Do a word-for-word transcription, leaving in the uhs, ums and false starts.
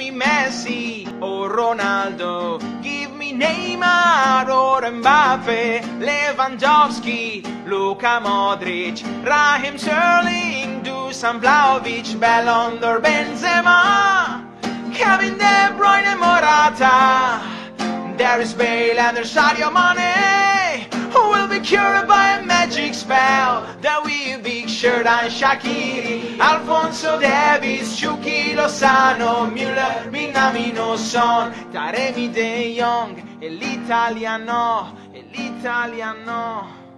me Messi or Ronaldo. Give me Neymar or Mbappe, Lewandowski, Luka Modric, Raheem Sterling, Dusan Vlahovic, Ballon d'Or Benzema, Kevin De Bruyne, Morata. There is Bale and there's Sadio Mane, who will be cured by a magic spell. There will be Xherdan Shaqiri, Alphonso Davies, Chucky Lozano, Müller, Minamino Son, Taremi De Jong, e l'italiano, e l'italiano.